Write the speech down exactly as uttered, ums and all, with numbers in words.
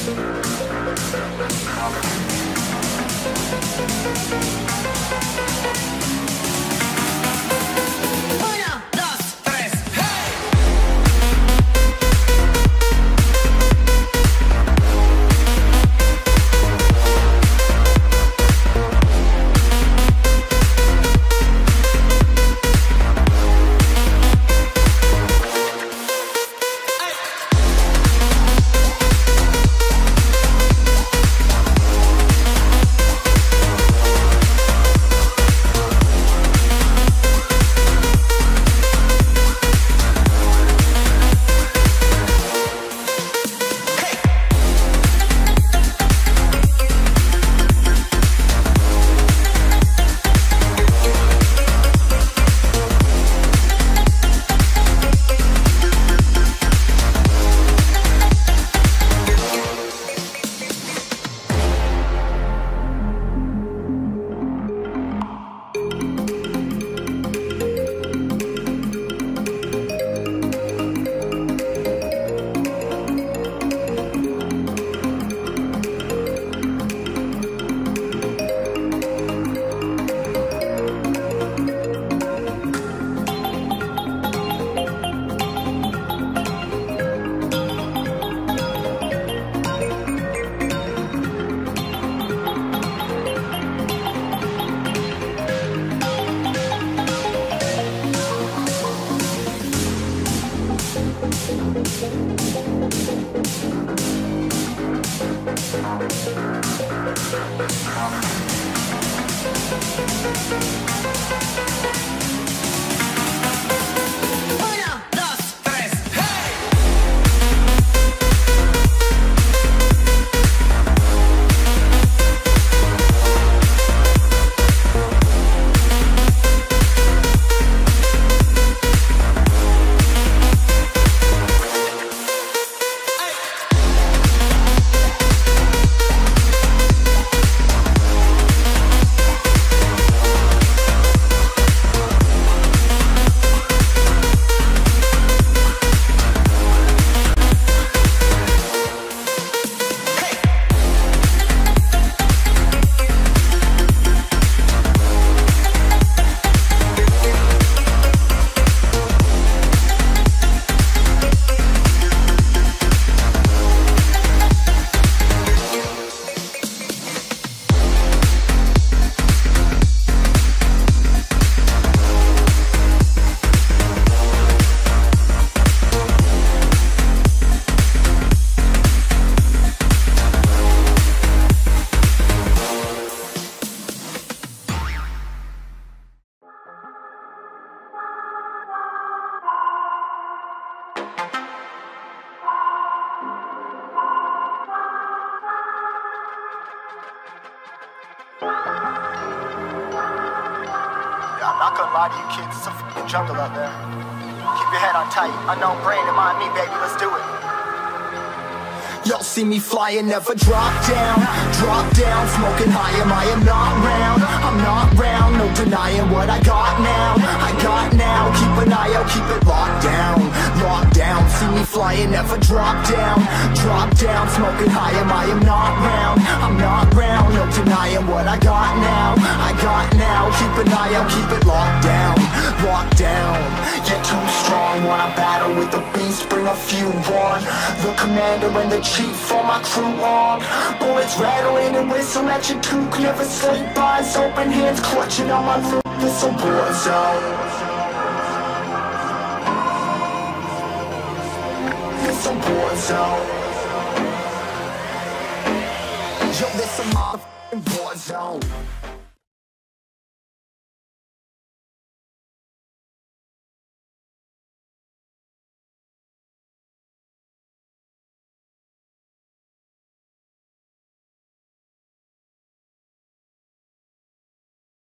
I'm not gonna lie to you kids, it's a f***ing jungle out there. Keep your head on tight, unknown brain and mind me, baby, let's do it. Y'all see me flying, never drop down, drop down, smoking high, am I am not round, I'm not round, no denying what I got now, I got now, keep an eye out, keep it locked down, locked down, see me flying, never drop down, drop down, smoking high, am I am not round, I'm not round, no denying what I got now, I got now, keep an eye out, keep it locked down, locked down, you're too strong, wanna battle with the beast, bring a few on, the commander and the chief for my crew on, bullets rattling and whistle at your toque, never sleep, eyes open, hands clutching on my loot, this a war zone, this a war zone, yo, this a motherfucking war zone.